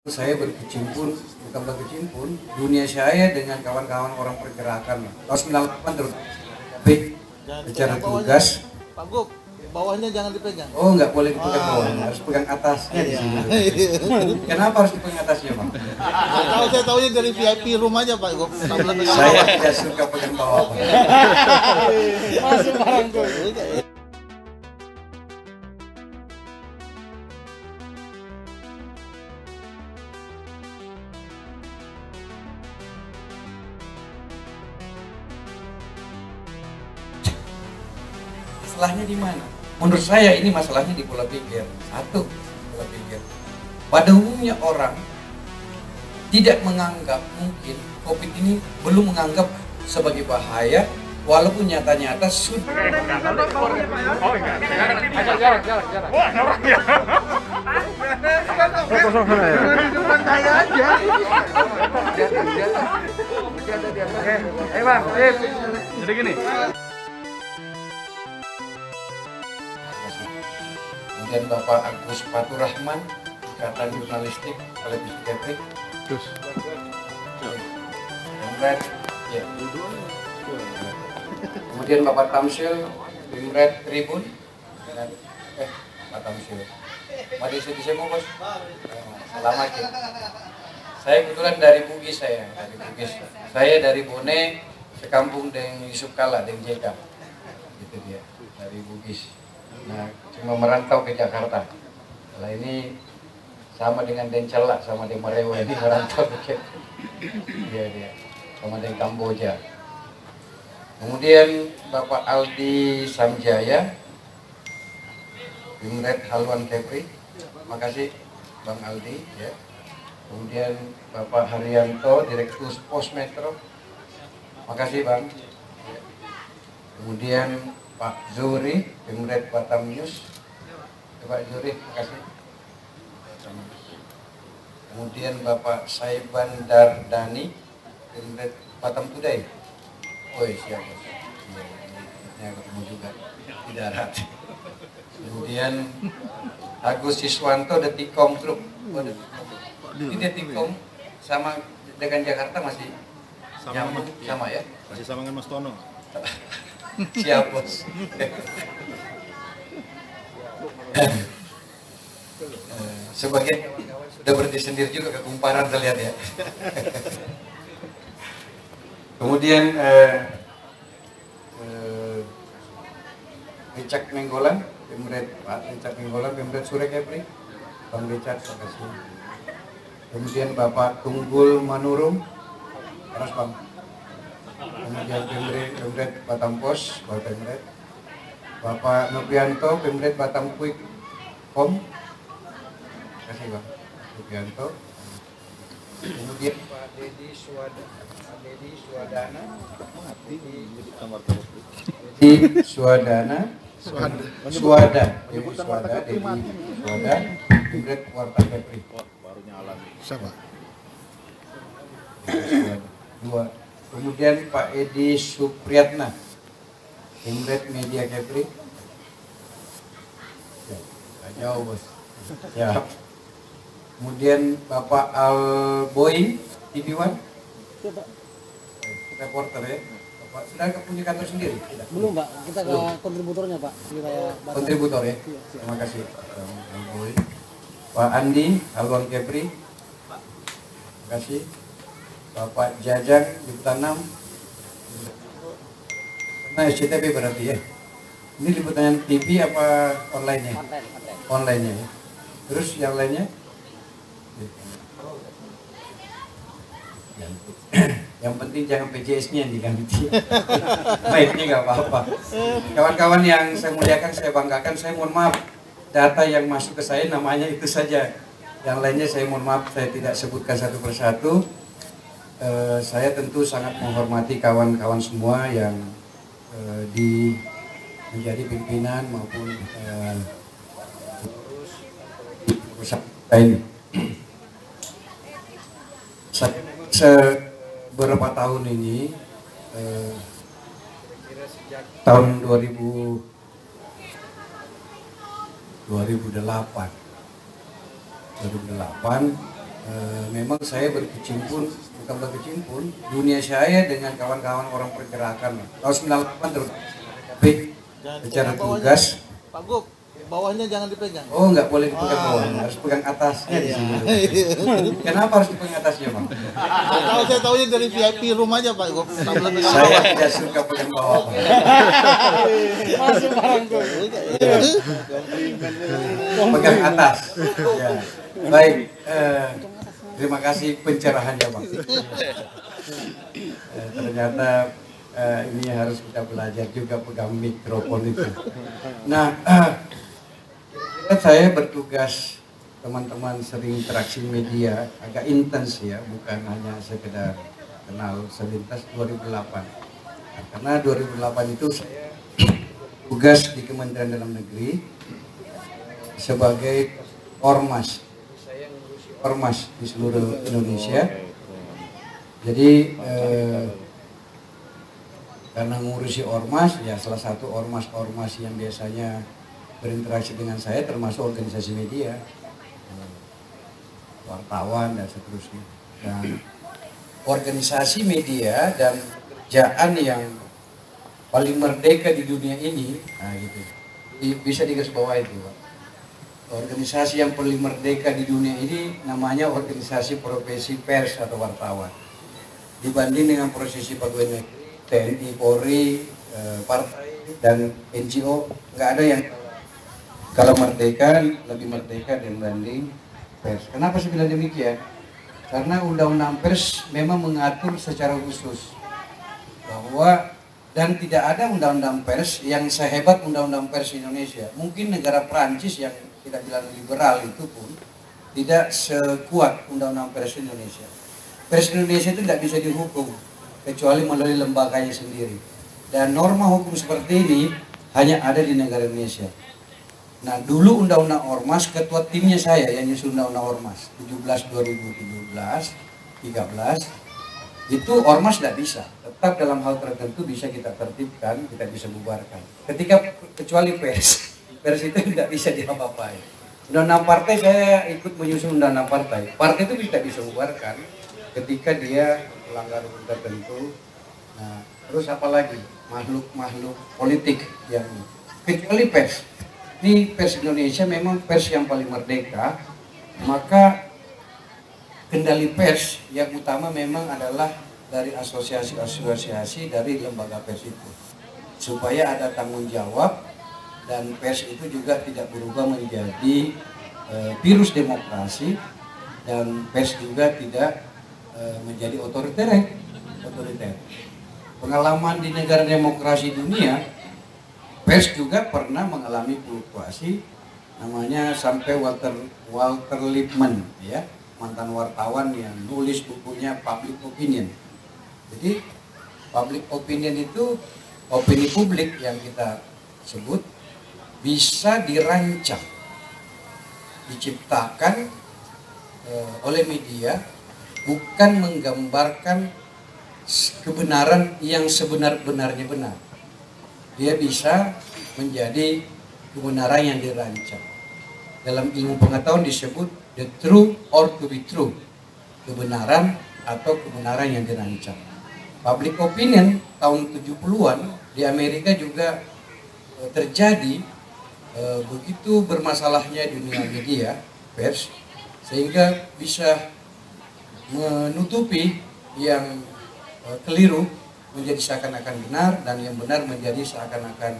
Saya berkecimpung, bukan berkecimpung, dunia saya dengan kawan-kawan orang pergerakan tahun 98 terus. Tapi secara tugas, Pak Gub, bawahnya jangan dipegang. oh nggak boleh dipegang bawahnya, harus pegang atasnya di sini. Kenapa harus dipegang atasnya, Bang? Saya tahunya dari VIP room aja Pak Gub. Saya tidak suka pegang bawah, Bang. Masuk barang tuh. Masalahnya di mana? Menurut saya ini masalahnya di pola pikir. Satu, pola pikir. Pada umumnya orang tidak menganggap, mungkin COVID ini belum menganggap sebagai bahaya, walaupun nyata-nyata sudah. Oh enggak, jarak. Wah, orang ya. Kosong sana ya. Bukan saya aja. Oke, Bang, sip. Jadi gini. Kemudian Bapak Agus Faturrahman, Ikatan Jurnalistik Televisi Kepri. Terus. Ya. Kemudian Bapak Tamsil, Bimred Tribun. Pak Tamsil. Mari saya mau bos. Selamat ya. Saya kebetulan dari Bugis dari Bugis. Saya dari Bone, sekampung dengan Yusuf Kala, dengan JK. Gitu dia, dari Bugis. Nah, cuma merantau ke Jakarta. Kalau ini sama dengan Dencela, sama dengan Marewa, ini merantau ke dia sama dengan Kamboja. Kemudian Bapak Aldi Samjaya, Bimred Haluan Kepri. Makasih Bang Aldi ya. Kemudian Bapak Haryanto, Direktur Pos Metro. Makasih Bang. Kemudian Pak Zuri, Bimred Batam News. Pak Zuri, makasih. Kemudian Bapak Saiban Dardani, Bimred Batam Today. Oh siap bos. Ya, ketemu juga di darat. Kemudian Agus Siswanto, Detikom Group. Ini Detikom sama dengan Jakarta masih nyambung sama ya? Masih sama dengan Mas Tono. Siap bos. Sebagai sudah berhenti sendiri juga ke kumparan terlihat ya. Kemudian Richard Menggolan, Bimred Pak Richard Menggolan, Bimred Sure Kepri, Bang Richard, terima kasih. Kemudian Bapak Tunggul Manurum, terus Bang. Kemudian Bimred Batam Pos, Bapak Bimred. Bapak Nopianto, Bimred Batam Quick Home. Terima kasih Bang Nopianto. Kemudian Pak Dedi Suwadana, Bimred Warta Kepri. Baru nyala nih. Siapa? Dua. Kemudian Pak Edi Supriyatna, Bimred Media Kepri. Ya, jauh bos. Ya. Kemudian Bapak Alboy, TV One. Reporter ya. Bapak sudah punya kantor sendiri? Tidak. Belum Pak, kita ke kontributornya Pak. Kontributor ya. Terima kasih Pak Alboy. Pak Andi, Haluan Kepri. Terima kasih. Bapak Jajang, Liputan 6. Nah, SCTV berarti ya. Ini liputan TV apa online-nya? Online-nya ya. Terus yang lainnya? Yang penting jangan PJS-nya yang diganti. Baiknya nggak apa-apa. Kawan-kawan yang saya muliakan, saya banggakan, saya mohon maaf. Data yang masuk ke saya namanya itu saja. Yang lainnya saya mohon maaf, saya tidak sebutkan satu persatu. Saya tentu sangat menghormati kawan-kawan semua yang menjadi pimpinan maupun perusahaan ini. Beberapa tahun ini, sejak tahun 2008 memang saya bukan berkecimpung, dunia saya dengan kawan-kawan orang pergerakan tahun 98 terutama secara tugas. Pak Gub, bawahnya jangan dipegang. Oh, nggak boleh dipegang bawah, harus pegang atasnya di sini. Kenapa harus dipegang atasnya, Bang? Saya tahunya dari VIP room aja Pak Gub. Saya tidak suka pegang bawah. Masuk barangku. Pegang atas. Ya. Baik, terima kasih pencerahannya, Bang. Ternyata ini harus kita belajar juga pegang mikrofon itu. Nah, saya bertugas, teman-teman sering interaksi media agak intens ya, bukan hanya sekedar kenal selintas 2008. Nah, karena 2008 itu saya tugas di Kementerian Dalam Negeri sebagai ormas. Saya ngurusi ormas di seluruh Indonesia. Jadi karena ngurusi ormas, ya salah satu ormas-ormas yang biasanya berinteraksi dengan saya termasuk organisasi media, wartawan dan seterusnya. Dan organisasi media dan kerjaan yang paling merdeka di dunia ini, nah gitu, bisa digarisbawahi itu, Pak. Organisasi yang paling merdeka di dunia ini namanya organisasi profesi pers atau wartawan. Dibanding dengan profesi pegawai negeri, TNI, Polri, partai dan NGO, nggak ada yang kalau merdeka lebih merdeka dibanding pers. Kenapa saya bilang demikian? Karena undang-undang pers memang mengatur secara khusus bahwa dan tidak ada undang-undang pers yang sehebat undang-undang pers Indonesia. Mungkin negara Prancis yang kita bilang liberal itu pun tidak sekuat undang-undang pers Indonesia. Pers Indonesia itu tidak bisa dihukum kecuali melalui lembaganya sendiri. Dan norma hukum seperti ini hanya ada di negara Indonesia. Nah, dulu undang-undang ormas, ketua timnya saya yang nyusun undang-undang ormas 17 2017 13 itu ormas tidak bisa, tetap dalam hal tertentu bisa kita tertibkan, kita bisa bubarkan. Kecuali pers itu tidak bisa diapa-apain. Undang-undang partai saya ikut menyusun undang-undang partai. Partai itu tidak bisa bubarkan ketika dia melanggar hukum tertentu. Nah, terus apalagi makhluk-makhluk politik yang kecuali pers. Ini pers Indonesia memang pers yang paling merdeka, maka kendali pers yang utama memang adalah dari asosiasi-asosiasi dari lembaga pers itu. Supaya ada tanggung jawab dan pers itu juga tidak berubah menjadi virus demokrasi dan pers juga tidak menjadi otoriter. Pengalaman di negara demokrasi dunia, pers juga pernah mengalami fluktuasi, namanya sampai Walter Lippmann, ya, mantan wartawan yang nulis bukunya Public Opinion. Jadi public opinion itu opini publik yang kita sebut bisa dirancang, diciptakan oleh media, bukan menggambarkan kebenaran yang sebenar-benarnya benar. Dia bisa menjadi kebenaran yang dirancang. Dalam ilmu pengetahuan disebut the true or to be true, kebenaran atau kebenaran yang dirancang. Public opinion tahun 70-an di Amerika juga terjadi, begitu bermasalahnya dunia media, pers, sehingga bisa menutupi yang keliru menjadi seakan-akan benar dan yang benar menjadi seakan-akan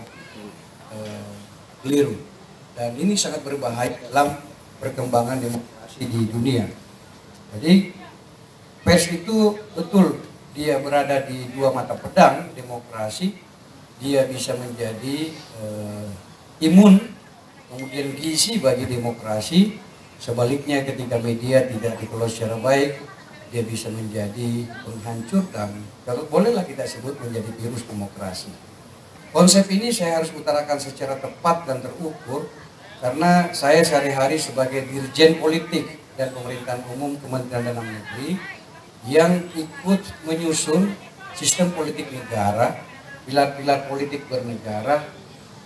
keliru. Dan ini sangat berbahaya dalam perkembangan demokrasi di dunia. Jadi pers itu betul dia berada di dua mata pedang demokrasi, dia bisa menjadi imun, kemudian gizi bagi demokrasi. Sebaliknya ketika media tidak dikelola secara baik, dia bisa menjadi penghancur dan kalau bolehlah kita sebut menjadi virus demokrasi. Konsep ini saya harus utarakan secara tepat dan terukur karena saya sehari-hari sebagai dirjen politik dan pemerintahan umum Kementerian Dalam Negeri yang ikut menyusun sistem politik negara, pilar-pilar politik bernegara,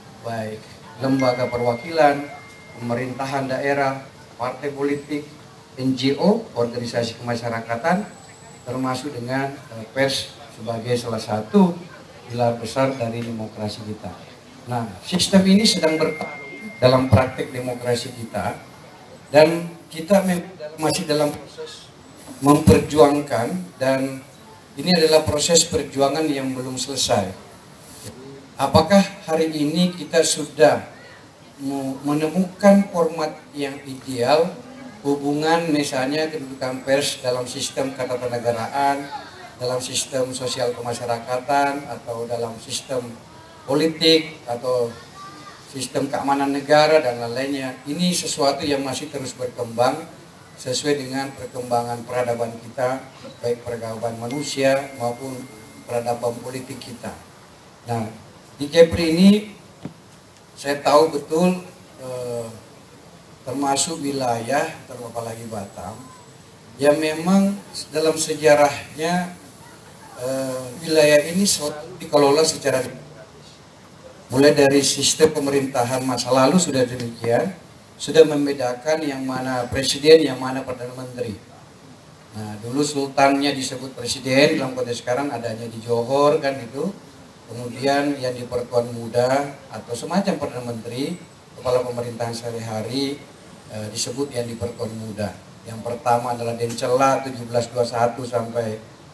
baik lembaga perwakilan, pemerintahan daerah, partai politik, NGO, organisasi kemasyarakatan, termasuk dengan pers sebagai salah satu pilar besar dari demokrasi kita. Nah, sistem ini sedang bertarung dalam praktek demokrasi kita, dan kita masih dalam proses memperjuangkan, dan ini adalah proses perjuangan yang belum selesai. Apakah hari ini kita sudah menemukan format yang ideal hubungan misalnya kedudukan pers dalam sistem ketatanegaraan, dalam sistem sosial kemasyarakatan, atau dalam sistem politik, atau sistem keamanan negara dan lain-lainnya? Ini sesuatu yang masih terus berkembang sesuai dengan perkembangan peradaban kita, baik peradaban manusia maupun peradaban politik kita. Nah, di Kepri ini saya tahu betul termasuk wilayah, apalagi Batam, yang memang dalam sejarahnya wilayah ini selalu dikelola secara mulai dari sistem pemerintahan masa lalu sudah demikian, sudah membedakan yang mana presiden, yang mana perdana menteri. Nah, dulu sultannya disebut presiden, dalam konteks sekarang adanya di Johor kan itu. Kemudian yang di Pertuan Muda atau semacam perdana menteri, kepala pemerintahan sehari-hari disebut yang di Pertuan Muda. Yang pertama adalah Dencela 1721 sampai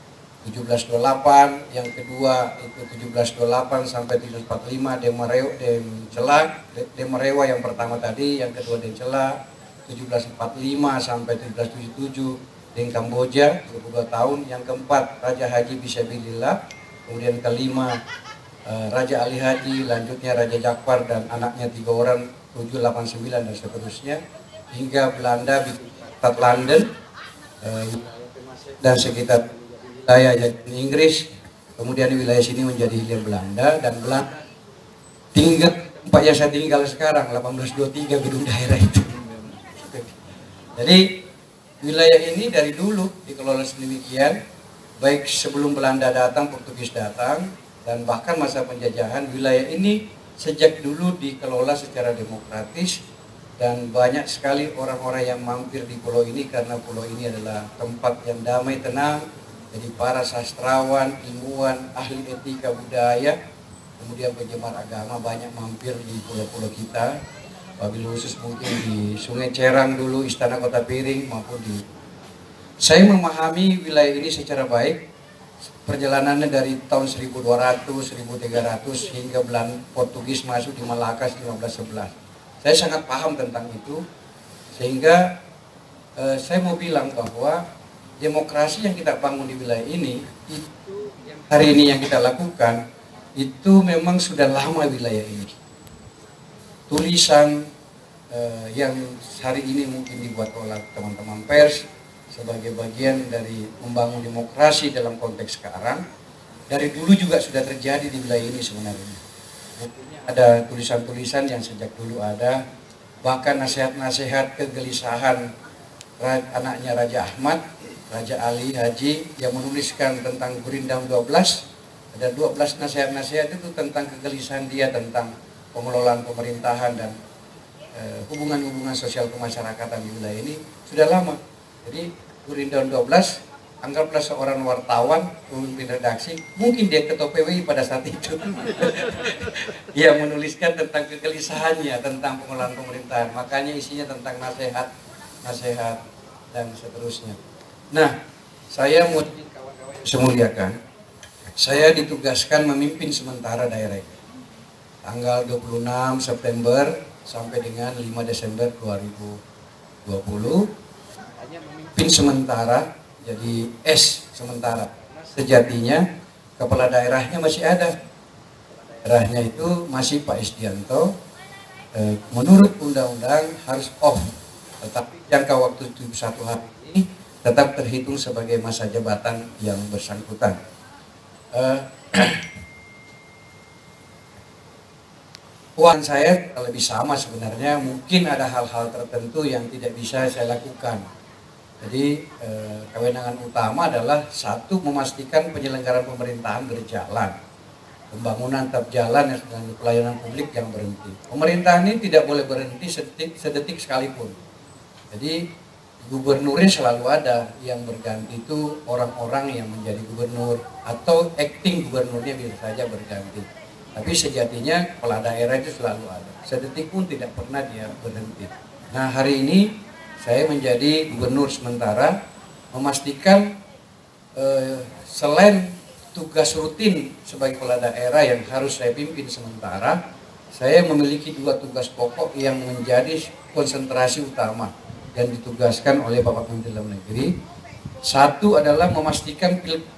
1728, yang kedua itu 1728 sampai 1745 Demerewa yang pertama tadi, yang kedua Dencela 1745 sampai 1777 di Kamboja 22 tahun, yang keempat Raja Haji Bisabilillah, kemudian kelima Raja Ali Haji, lanjutnya Raja Jakfar dan anaknya 3 orang 789 dan seterusnya, hingga Belanda bikin Stad London dan sekitar wilayah Inggris, kemudian wilayah sini menjadi hilir Belanda, dan Belanda tinggal tempat yang saya tinggal sekarang 1823 gedung daerah itu. Jadi wilayah ini dari dulu dikelola sedemikian, baik sebelum Belanda datang, Portugis datang, dan bahkan masa penjajahan. Wilayah ini sejak dulu dikelola secara demokratis, dan banyak sekali orang-orang yang mampir di pulau ini karena pulau ini adalah tempat yang damai, tenang. Jadi para sastrawan, ilmuwan, ahli etika budaya, kemudian penyebar agama banyak mampir di pulau-pulau kita. Wabil khusus mungkin di Sungai Cerang dulu, Istana Kota Piring, maupun di... Saya memahami wilayah ini secara baik. Perjalanannya dari tahun 1200, 1300 hingga Belanda Portugis masuk di Malacca 1511. Saya sangat paham tentang itu, sehingga saya mau bilang bahwa demokrasi yang kita bangun di wilayah ini, itu hari ini yang kita lakukan, itu memang sudah lama wilayah ini. Tulisan yang hari ini mungkin dibuat oleh teman-teman pers sebagai bagian dari membangun demokrasi dalam konteks sekarang, dari dulu juga sudah terjadi di wilayah ini sebenarnya. Ada tulisan-tulisan yang sejak dulu ada, bahkan nasihat-nasihat kegelisahan anaknya Raja Ahmad, Raja Ali Haji, yang menuliskan tentang Gurindam 12. Ada 12 nasihat-nasihat itu tentang kegelisahan dia tentang pengelolaan pemerintahan dan hubungan-hubungan sosial kemasyarakatan di wilayah ini sudah lama. Jadi Gurindam 12, anggaplah seorang wartawan, pemimpin redaksi, mungkin dia ketua PWI pada saat itu. Dia menuliskan tentang kegelisahannya tentang pengelolaan pemerintahan, makanya isinya tentang nasihat dan seterusnya. Nah, saya mau kawan-kawan yang saya muliakan, saya ditugaskan memimpin sementara daerah ini. Tanggal 26 September sampai dengan 5 Desember 2020. Pin sementara, jadi S sementara. Sejatinya kepala daerahnya masih ada. Daerahnya itu masih Pak Isdianto. Menurut undang-undang harus off, tetapi jangka waktu 71 hari ini tetap terhitung sebagai masa jabatan yang bersangkutan. Uang saya lebih sama sebenarnya, mungkin ada hal-hal tertentu yang tidak bisa saya lakukan. Jadi kewenangan utama adalah satu, memastikan penyelenggaraan pemerintahan berjalan, pembangunan tetap jalan dan pelayanan publik yang berhenti. Pemerintahan ini tidak boleh berhenti sedetik sekalipun. Jadi gubernurnya selalu ada, yang berganti itu orang-orang yang menjadi gubernur atau acting gubernurnya bisa saja berganti. Tapi sejatinya kepala daerah itu selalu ada, sedetik pun tidak pernah dia berhenti. Nah hari ini saya menjadi gubernur sementara, memastikan selain tugas rutin sebagai kepala daerah yang harus saya pimpin sementara, saya memiliki 2 tugas pokok yang menjadi konsentrasi utama yang ditugaskan oleh Bapak Menteri Dalam Negeri. Satu adalah memastikan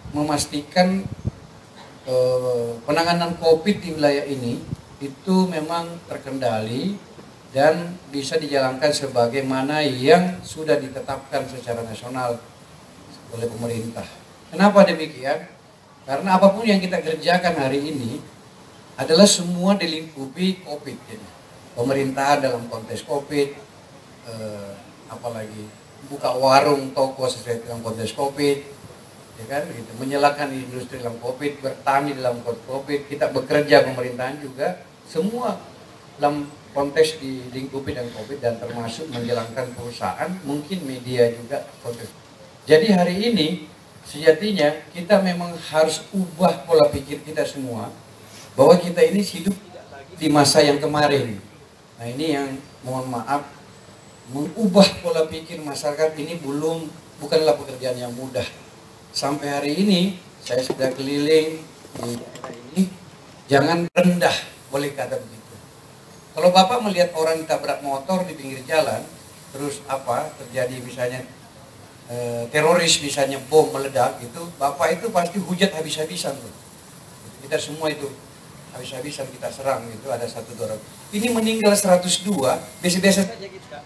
penanganan COVID di wilayah ini itu memang terkendali dan bisa dijalankan sebagaimana yang sudah ditetapkan secara nasional oleh pemerintah. Kenapa demikian? Karena apapun yang kita kerjakan hari ini adalah semua dilingkupi COVID. Pemerintah dalam konteks COVID, apalagi buka warung, toko sesuai dengan konteks COVID, ya kan, gitu. Menyalakan industri dalam COVID, bertani dalam COVID, kita bekerja pemerintahan juga, semua dalam konteks dilingkupi dengan COVID dan termasuk menjalankan perusahaan, mungkin media juga konteks. Jadi hari ini sejatinya kita memang harus ubah pola pikir kita semua, bahwa kita ini hidup di masa yang kemarin. Nah ini yang mohon maaf, mengubah pola pikir masyarakat ini bukanlah pekerjaan yang mudah. Sampai hari ini saya sudah keliling di daerah ini, jangan rendah, boleh kata begitu. Kalau Bapak melihat orang ditabrak motor di pinggir jalan, terus terjadi misalnya teroris, misalnya bom meledak gitu, Bapak itu pasti hujat habis-habisan tuh. Kita semua itu habis-habisan kita serang gitu, ada 1-2 orang. Ini meninggal 102, biasa-biasa saja kita.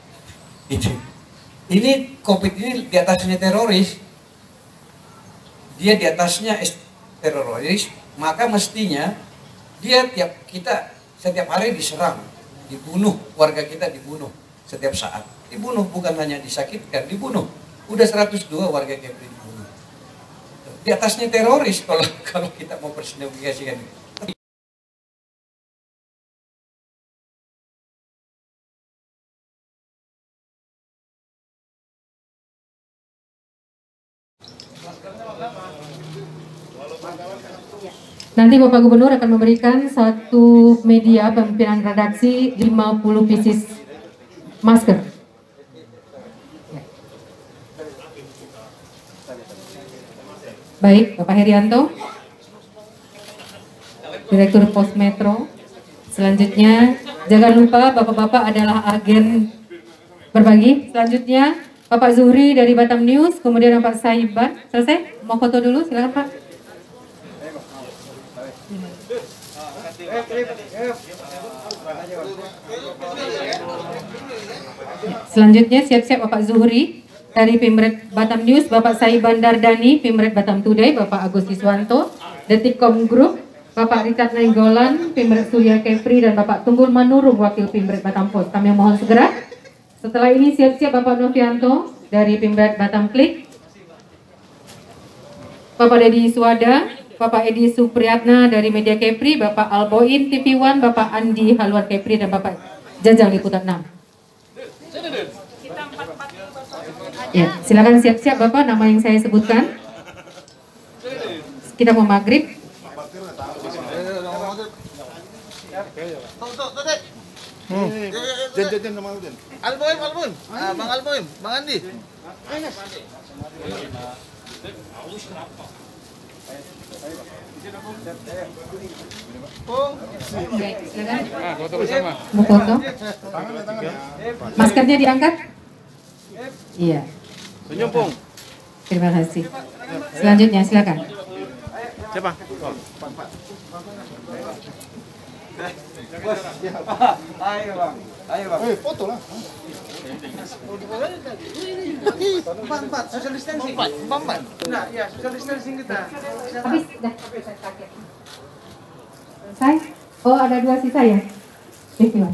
Ini COVID ini di atasnya teroris, dia di atasnya teroris, maka mestinya dia setiap hari diserang, dibunuh, warga kita dibunuh setiap saat, dibunuh, bukan hanya disakitkan, dibunuh. Udah 102 warga Kepri dibunuh. Di atasnya teroris kalau kita mau personifikasikan. Nanti Bapak Gubernur akan memberikan satu media pimpinan redaksi 50 pieces masker. Baik, Bapak Herianto, Direktur Pos Metro. Selanjutnya, jangan lupa Bapak-Bapak adalah agen berbagi. Selanjutnya, Bapak Zuhri dari Batam News, kemudian Bapak Saiban. Selesai? Mau foto dulu, silakan Pak. Selanjutnya siap-siap Bapak Zuhri dari Pimret Batam News, Bapak Saiban Dardani, Pimret Batam Today, Bapak Agus Iswanto, Detikkom Group, Bapak Richard Nainggolan, Pimret Surya Kepri, dan Bapak Tunggul Manurung, Wakil Pimret Batam Post. Kami mohon segera. Setelah ini siap-siap Bapak Novianto dari Pimret Batam Klik, Bapak Dedi Suwada, Bapak Edi Supriyatna dari Media Kepri, Bapak Alboin TV One, Bapak Andi Haluan Kepri, dan Bapak Jajang Liputan 6. Ya, silakan siap-siap Bapak, nama yang saya sebutkan. Kita mau maghrib. Alboim, Bang Alboim, Bang Andi. Foto bersama. Mau foto? Maskernya diangkat? Iya. Senyum, Pung. Terima kasih. Selanjutnya silakan. Siapa? Ayo bang, ayo bang. Foto lah. Empat, social distancing. Empat. Nah, ya social distancing kita. Habis, dah. Selesai? Oh, ada 2 sisa ya? One.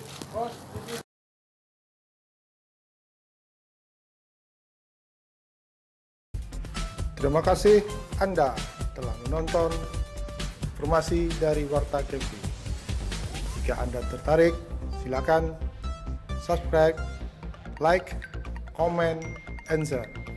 Terima kasih Anda telah menonton informasi dari Warta Kepri. Jika Anda tertarik, silakan subscribe, like, comment, and share.